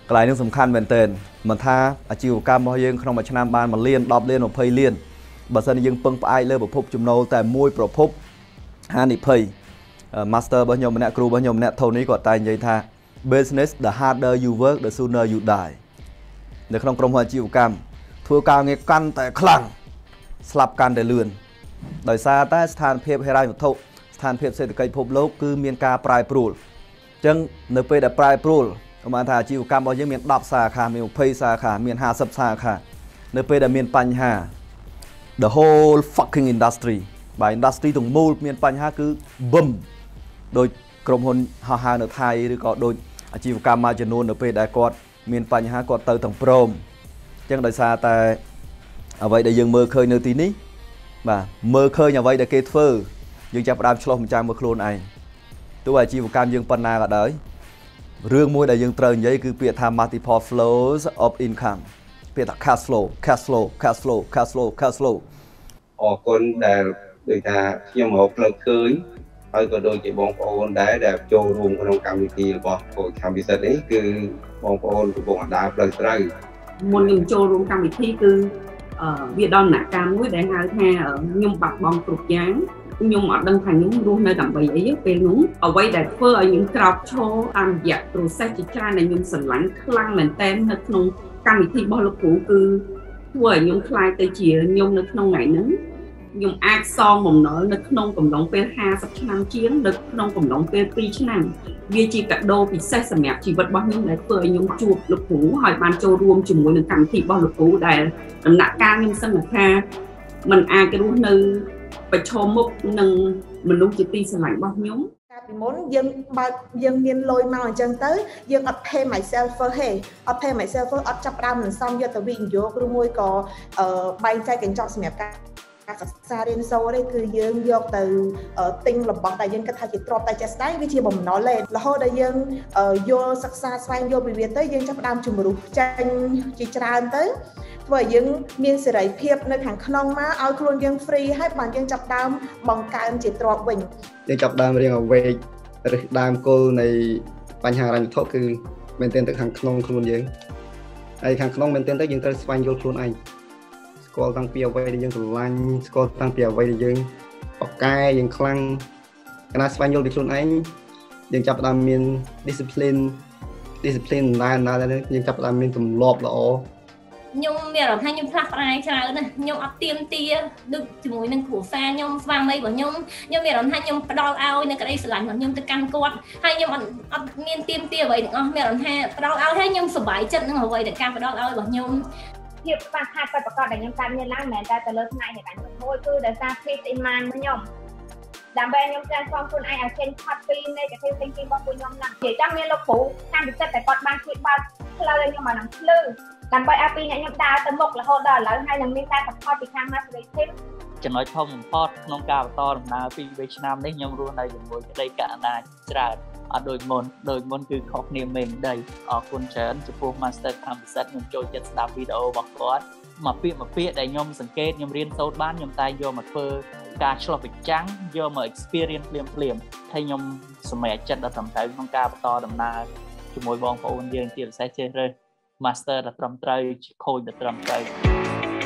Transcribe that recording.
cái này nó sầm khăn bền tền mà tha chiều cam bao nhiêu không mà cho nam ban mà liên đọc liên một phây liên bà sân dương pưng ai lên một phút chùm nô tại môi pro phúc hai phây master bao nhiêu mình crew bao nhiêu mình thâu ní gọi tay vậy tha business the harder you work the sooner you die để không trong hoa chiều cam thua cao nghe căn tại khăng slap căn để lươn đời xa ta than phép hay ra một thâu than phép xây cây phốp lốc cứ miền ca prai prul chân nơi pe đã prai prul mà thà chiều cam bao nhiêu miền đạp xa khả miền phây xa khả miền hà sập xa khả nơi pe đã miền panh hà the whole fucking industry bài industry tùng mô miền panh hà cứ bầm đôiក្រុមហ៊ុនហោះហើរនៅថៃឬក៏ដូចអាជីវកម្មមួយចំនួននៅពេលដែលគាត់មានបញ្ហាគាត់ទៅទាំងព្រមអញ្ចឹងដោយសារតែអ្វីដែលយើងមើលឃើញនៅទីនេះបាទមើលឃើញអ្វីដែលគេធ្វើយើងចាប់ផ្ដើមឆ្លោះម្ចាំមើលខ្លួនឯងទោះអាជីវកម្មយើងប៉ុណ្ណាក៏ដោយរឿងមួយដែលយើងត្រូវនិយាយគឺពាក្យថា multiple flows of income ពាក្យថា cash flow អរគុណដែលដូចថាខ្ញុំមកផ្លឹកឃើញហើយក៏ដូចជាបងប្អូនដែលចូលរួមក្នុងកម្មវិធីរបស់កម្មវិធីនេះគឺបងប្អូនកំពុងដើរផ្លូវត្រូវមុននឹងចូលរួមកម្មវិធីគឺវាដល់ដំណាក់កាលមួយដែលហៅថាខ្ញុំបាត់បង់គ្រប់យ៉ាងខ្ញុំអត់ដឹងថាខ្ញុំរស់នៅដើម្បីអីពេលនោះអ្វីដែលធ្វើឲ្យខ្ញុំក្រោកឈរតាមរយៈ process ជាច្រើនដែលខ្ញុំស្រឡាញ់ខ្លាំងមែនទែននៅក្នុងកម្មវិធីរបស់លោកគ្រូគឺធ្វើឲ្យខ្ញុំខ្លាយទៅជាខ្ញុំនៅក្នុងថ្ងៃហ្នឹងខ្ញុំអាចសងបំណុលនៅក្នុងកំឡុងពេល50ឆ្នាំជាងនៅក្នុងកំឡុងពេល2ឆ្នាំវាជាកាដូពិសេសសម្រាប់ជីវិតរបស់ខ្ញុំដែលធ្វើឲ្យខ្ញុំជួបលោកគ្រូហើយបានចូលរួមជាមួយនឹងកម្មវិធីរបស់លោកគ្រូដែលដំណាក់កាលខ្ញុំសឹងថាมันអាចរស់នៅប្រឈមមុខនឹងមនុស្សជាទីស្រឡាញ់របស់ខ្ញុំកាលពីមុនយើងមានលុយមកអញ្ចឹងទៅយើងអត់ pay myself first ទេអត់ pay myself first អត់ចាប់ផ្ដើមនឹងសំយកទៅវិនិយោគឬមួយក៏បែងចែកកញ្ចប់សម្រាប់ការសិក្សារៀនសូត្រទេគឺយើងយកទៅទិញរបស់ដែលយើងគិតថាជាទ្រព្យតែជាក់ស្ដែងវាជាបំណុលទេរហូតដល់យើងយល់សិក្សាស្វែងយល់ពីវាទៅយើងចាប់ផ្ដើមជំរុះចេញជាច្រើនទៅធ្វើឲ្យយើងមានសេរីភាពនៅខាងក្នុងមកឲ្យខ្លួនយើង free ហើយបានយើងចាប់ផ្ដើមបង្កើនជាទ្រព្យវិញយើងចាប់ផ្ដើមរៀងអ្វីឬដើមគោលនៃបញ្ហាហិរញ្ញវត្ថុគឺមែនទែនទៅខាងក្នុងខ្លួនយើងហើយខាងក្នុងមែនទែនទៅយើងត្រូវស្វែងយល់ខ្លួនឯងស្គាល់តាំងពីអ្វីដែលយើងស្រឡាញ់ស្គាល់តាំងពីអ្វីដែលយើងបកកែយើងខ្លាំងកណាស្វែងយល់ពីខ្លួនឯងយើងចាប់ផ្ដើមមាន discipline ណាយើងចាប់ផ្ដើមមានទម្លាប់ល្អខ្ញុំមានអារម្មណ៍ថាខ្ញុំផ្លាស់ប្ដូរច្រើនណាស់ខ្ញុំអត់ទៀមទាដូចជាមួយនឹងគ្រូសាខ្ញុំស្វាមីរបស់ខ្ញុំមានអារម្មណ៍ថាខ្ញុំផ្ដល់ឲ្យនៅក្តីស្រឡាញ់របស់ខ្ញុំទៅកាន់គាត់ហើយខ្ញុំអត់មានទៀមទាអ្វីទាំងអស់មានអារម្មណ៍ថាផ្ដល់ឲ្យហើយខ្ញុំសប្បាយចិត្តនឹងអ្វីដែលការផ្ដល់ឲ្យរបស់ខ្ញុំភាពខ្វះខាតពិតប្រាកដដែលខ្ញុំកើតមានឡើងមិនមែនតែទៅលើផ្នែកហិរញ្ញវត្ថុមួយគឺដោយសារ peace in mind របស់ខ្ញុំដើម្បីខ្ញុំtransformខ្លួនឯងឲ្យចេញផុតពី negative thinking របស់ពួកខ្ញុំណានិយាយចាំមានលោកគ្រូតាមពិសេសតែគាត់បានជួយបើកផ្លូវឲ្យខ្ញុំមកនឹងភ្លឺដើម្បីឲ្យពីអ្នកខ្ញុំដើរទៅមុខរហូតដល់ឥឡូវហើយនឹងមានការ support ពីខាង Masterclass ចំណុចធំបំផុតក្នុងការបន្តដំណើរពី3ឆ្នាំនេះខ្ញុំរស់នៅជាមួយក្តីកណ្ដាលច្រើនអត់ដូចមុនគឺខុសគ្នាមេងដីអរគុណច្រើនចំពោះ Master កម្មពិសេសខ្ញុំចូលចិត្តស្ដាប់វីដេអូរបស់គាត់មួយពាក្យដែលខ្ញុំសង្កេតខ្ញុំរៀនសូត្របានខ្ញុំតែយកមកធ្វើការឆ្លុះបញ្ចាំងយកមក experience ភ្លាមហើយខ្ញុំសម្រេចចិត្តដល់ត្រឹមត្រូវក្នុងការបន្តដំណើរជាមួយបងប្អូនយើងជាពិសេសជ្រើសរើស Master ដែលត្រឹមត្រូវជា coach ដែលត្រឹមត្រូវ